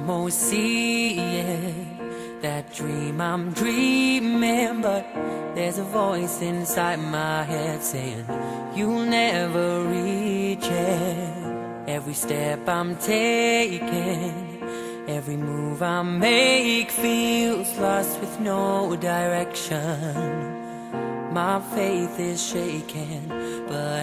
almost seeing that dream I'm dreaming, but there's a voice inside my head saying you'll never reach it. Every step I'm taking, every move I make feels lost with no direction. My faith is shaking, but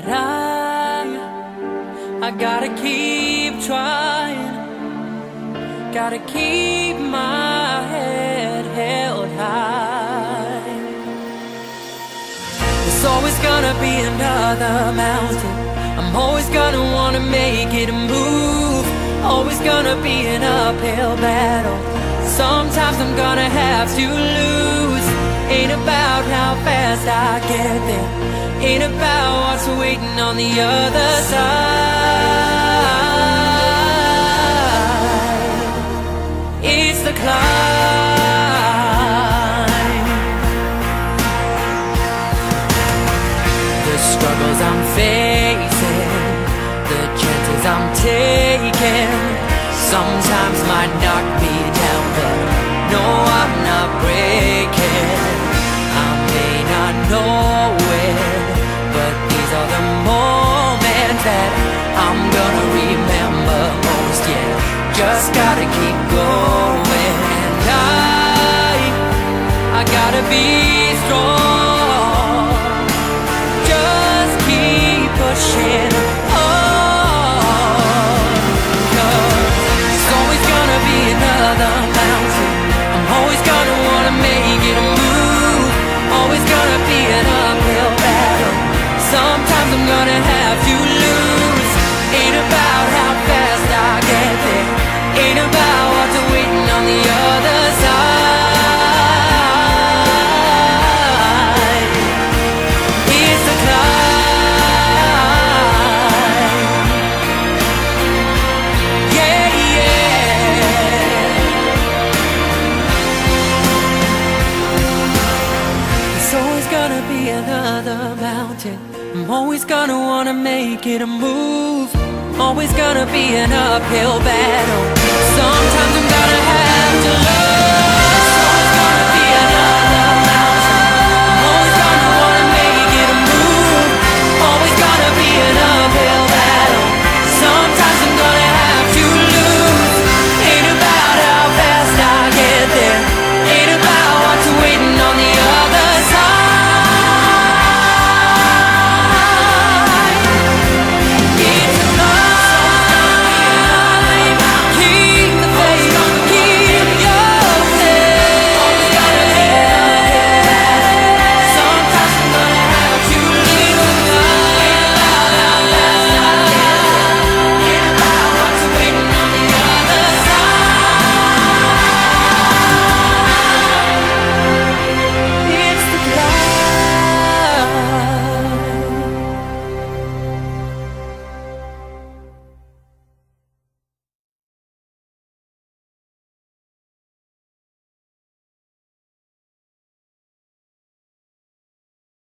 I gotta keep trying. Gotta keep my head held high. There's always gonna be another mountain. I'm always gonna wanna make it move. Always gonna be an uphill battle. Sometimes I'm gonna have to lose. Ain't about how fast I get there. Ain't about what's waiting on the other side. It's the climb. The struggles I'm facing, the chances I'm taking, sometimes might knock me down, but no, I'm not breaking. I may not know it, but these are the moments that I'm gonna remember most. Yeah, just gotta keep going, and I gotta be strong. Just keep pushing on, 'cause there's always gonna be another mountain. I'm always gonna wanna make it move. Always gonna be an uphill battle. Sometimes I'm gonna have to lose. Ain't about how fast I get there. Ain't about what's waiting on the other side. It's the climb. Yeah, yeah. There's always gonna be another mountain. I'm always gonna wanna make it a move. Always gonna be an uphill battle. Sometimes I'm